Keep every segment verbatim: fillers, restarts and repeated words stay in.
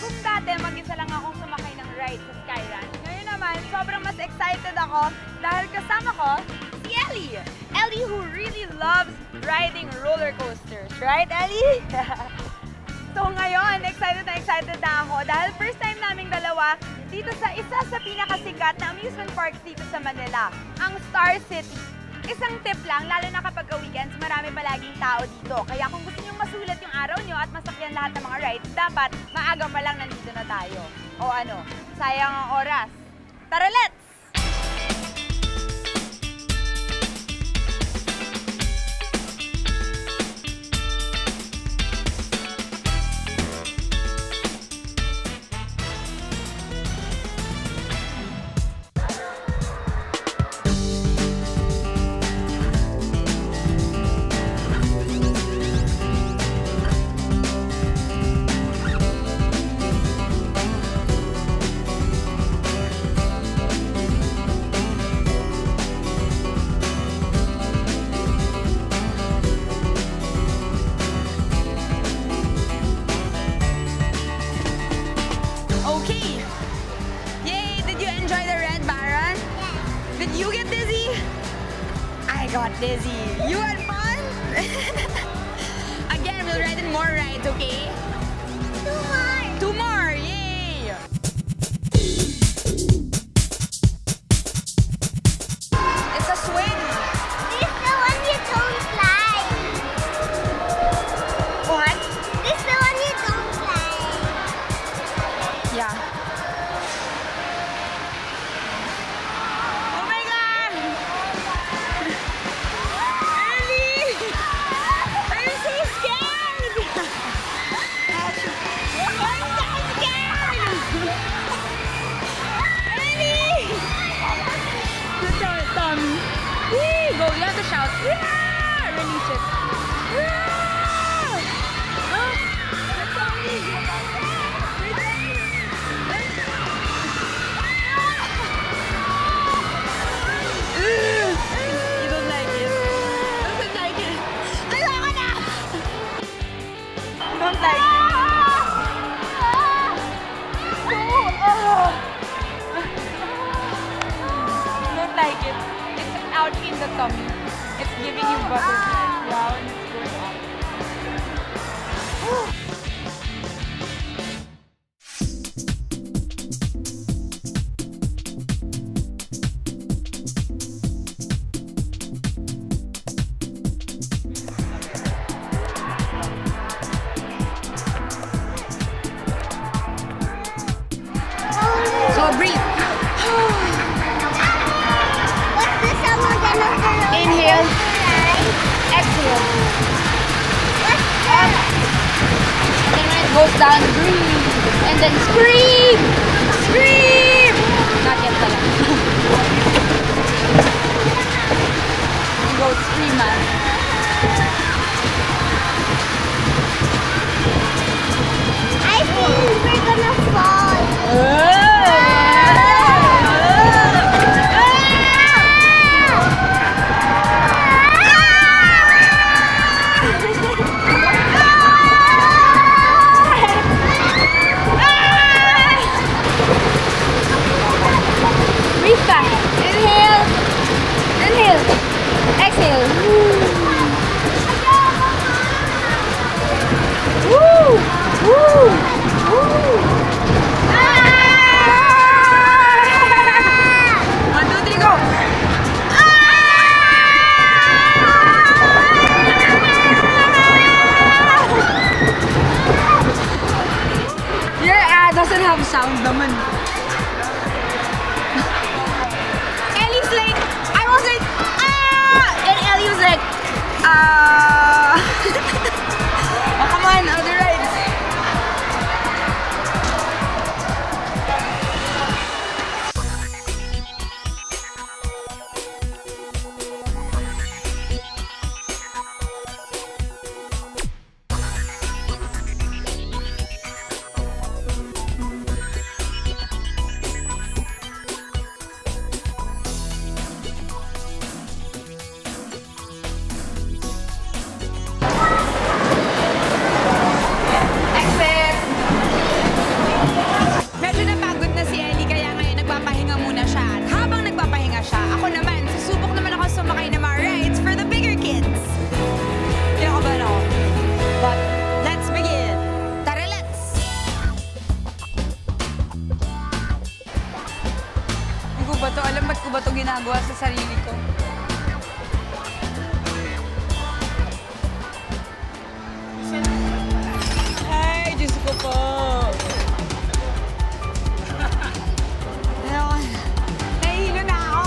Kung dati mag-isa lang akong sumakay ng ride sa Skyranch, ngayon naman sobrang mas excited ako dahil kasama ko si Ellie. Ellie who really loves riding roller coasters. Right, Ellie? So ngayon, excited na excited na ako dahil first time naming dalawa dito sa isa sa pinakasikat na amusement parks dito sa Manila, ang Star City. Isang tip lang, lalo na kapag weekends, marami palaging tao dito. Kaya kung gusto nyo masulat yung araw nyo at masakyan lahat ng mga rides, dapat maaga pa lang nandito na tayo. O ano, sayang ang oras. Tara, let's! Did you get dizzy? I got dizzy. You had fun? Again, we'll ride in more rides, okay? Two more! Two more! Yay! It's a swing! This is the one you don't fly! What? This is the one you don't fly! Yeah. Go, you have to shout. Yeah! Release it. Yeah! Oh, that's Tommy. You don't like it. Doesn't like it. Ayoko na! Don't like it. Don't like it. Out in the tummy. It's giving you butterflies. Wow, and it's going up. Woo. So breathe. Inhale, exhale. And then when it goes down, breathe. And then scream! Scream! Not yet pala. And go scream, man. I think we're gonna fall. Uh. Inhale, inhale, exhale. Woo! Woo! Woo! Ah! One, two, three, go! Ah! Your ah doesn't have sound naman. Like, I was like, ah! And Ellie was like, ah! Oh, come on, other rides. ginagawa sa sarili ko. Ay, Diyos ko po. Ayun, nahihilo na ako.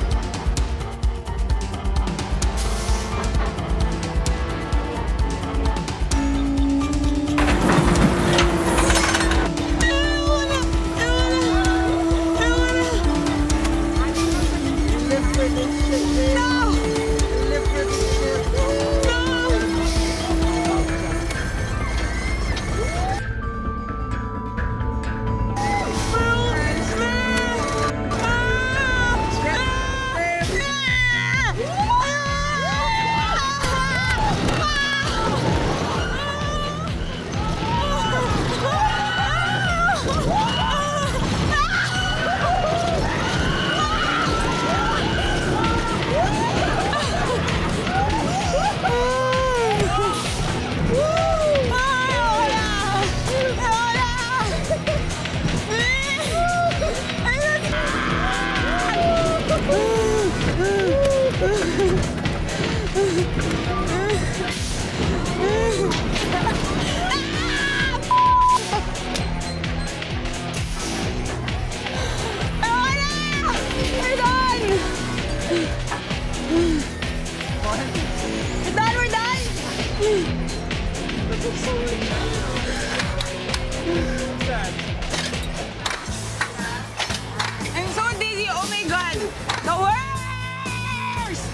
I'm so dizzy. Oh my God. The worst!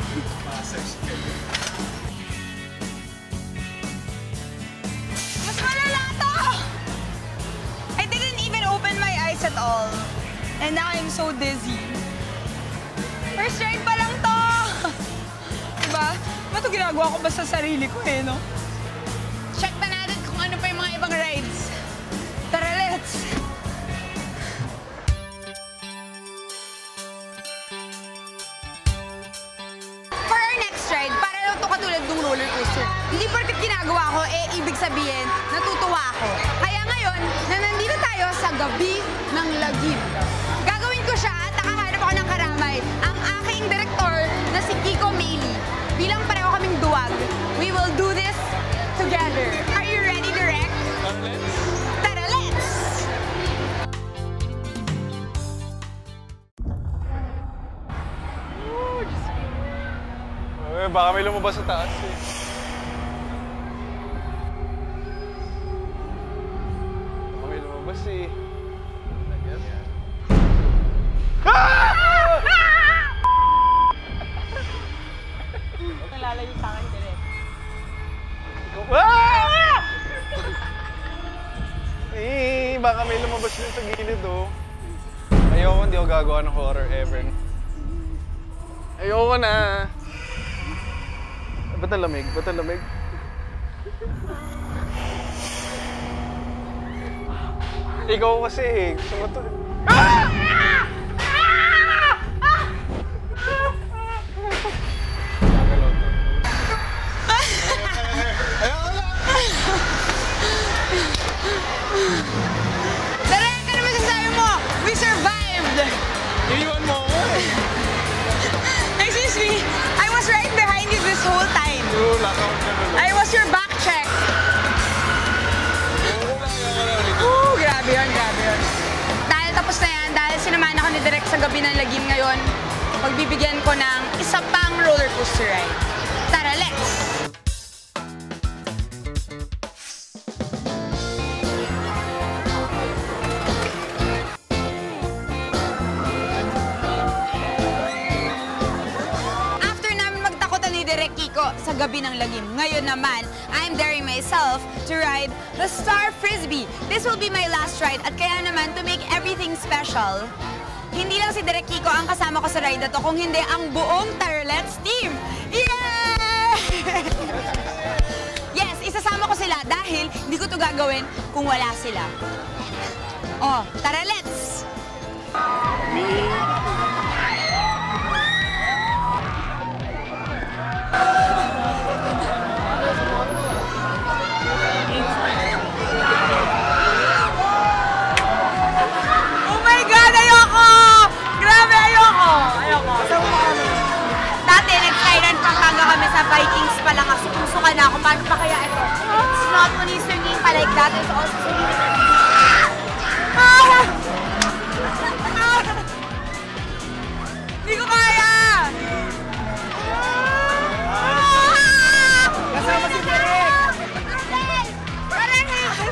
Mas malala to! I didn't even open my eyes at all. And now I'm so dizzy. First ride pa lang to! Diba? Ba ito ginagawa ko ba sa sarili ko eh, no? Check na natin kung ano pa yung mga ibang rides. Tara, let's! For our next ride, para lang ito katulad ng roller coaster. Hindi porket ginagawa ko, eh, ibig sabihin, natutuwa ako. Kaya ngayon, na nandito tayo sa gabi ng Lagim. Gagawin ko siya at nakahanap ako ng karamay, ang aking direktor na si Kiko Meili. Bilang pareho kaming duwag, we will do this together. Are you ready, Direk? Tara, let's! Eh, baka may lumabas sa taas eh. Baka may lumabas eh. Ah! Nalalayo sa akin, Direk. Ah! Eh, baka may lumabas din sa gilid oh. Ayoko, hindi ako gagawa ng horror ever. Ayoko na. Ba't ang lamig? Ba't ang lamig? Ikaw kasi eh. Gusto mo to. Ah! Direk, ano masasabi mo? We survived! Iiwan mo ako eh. Excuse me, I was right behind you this whole time. Oo, lakaw ka na lang. I was your back check. Oo, lakaw ka na ulit. Ooh, grabe yun, grabe yun. Dahil tapos na yan, dahil sinamahan ako ni Direk sa gabi ng Lagim ngayon, pagbibigyan ko ng isa pang roller coaster ride. Tara, let's! Direk Kiko sa gabi ng Lagim. Ngayon naman, I'm daring myself to ride the Star Frisbee. This will be my last ride at kaya naman to make everything special. Hindi lang si Direk Kiko ang kasama ko sa ride na to, kung hindi ang buong Tarlets team. Yay! Yes, isasama ko sila dahil hindi ko to gagawin kung wala sila. Oh, tara, let's! Oh my God, ayoko! Grabe, ayoko! Ayoko. Naloka na ako. Paano pa kaya ito? It's not only swinging pa like that. It's also swinging. Ah! Ah! Hindi ko kaya! Ah! Kasama si Derek! Parang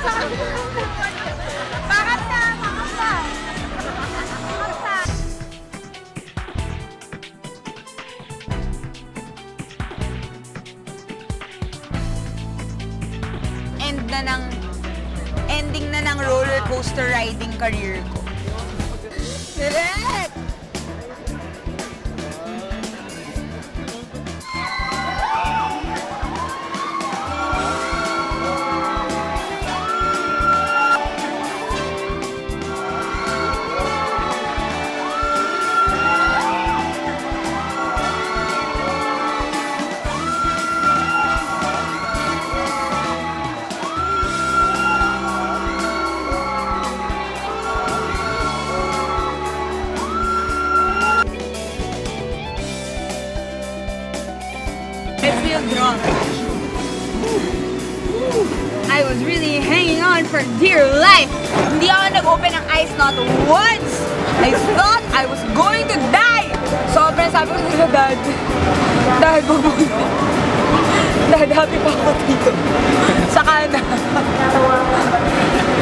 bakit na? Bakit na? Bakit na? End na ng ending na ng roller coaster riding career ko. Direk! I feel drunk. I was really hanging on for dear life. Hindi ako nag-open ng eyes not once. I thought I was going to die. Sobrang sabi ko sa dad. Dad, mabuti. Dad, happy pa ako dito. Saka na.